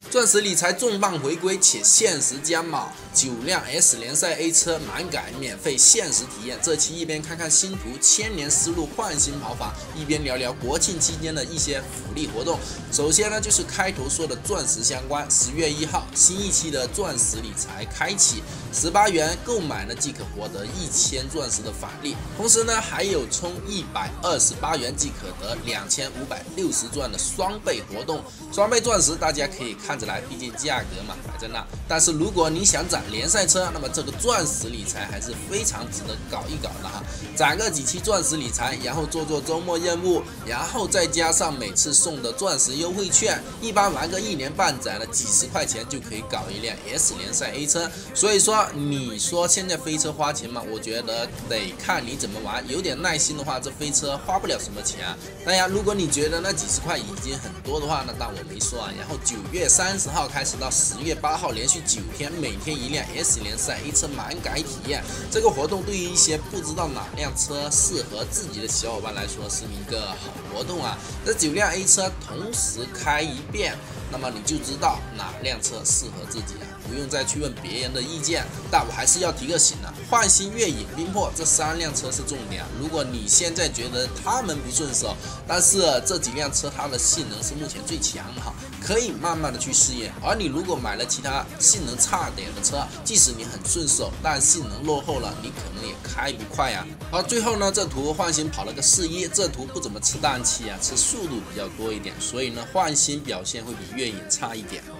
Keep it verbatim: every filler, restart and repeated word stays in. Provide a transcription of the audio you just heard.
钻石理财重磅回归且限时加码，九辆 S 联赛 A 车满改免费限时体验。这期一边看看新图千年思路换新跑法，一边聊聊国庆期间的一些福利活动。首先呢，就是开头说的钻石相关，十月一号新一期的钻石理财开启，十八元购买呢即可获得一千钻石的返利，同时呢还有充一百二十八元即可得两千五百六十钻的双倍活动。双倍钻石大家可以看着来，毕竟价格嘛摆在那。但是如果你想攒联赛车，那么这个钻石理财还是非常值得搞一搞的哈。攒个几期钻石理财，然后做做周末任务，然后再加上每次送的钻石优惠券，一般玩个一年半载了，几十块钱就可以搞一辆 S 联赛 A 车。所以说，你说现在飞车花钱嘛？我觉得得看你怎么玩。有点耐心的话，这飞车花不了什么钱啊。当然，如果你觉得那几十块已经很多的话，那当我没说啊。然后九月三十号开始到十月八号，连续九天，每天一辆 S 联赛 A 车满改体验。这个活动对于一些不知道哪辆车适合自己的小伙伴来说是一个好活动啊。这九辆 A 车同时开一遍，那么你就知道哪辆车适合自己了，不用再去问别人的意见。但我还是要提个醒啊，幻星、月影、冰魄这三辆车是重点。如果你现在觉得他们不顺手，但是这几辆车它的性能是目前最强的哈，可以慢慢的去试验。而你如果买了其他性能差点的车，即使你很顺手，但性能落后了，你可能也开不快呀。而最后呢，这图幻星跑了个四一，这图不怎么吃氮气啊，吃速度比较多一点，所以呢，幻星表现会比月影差一点。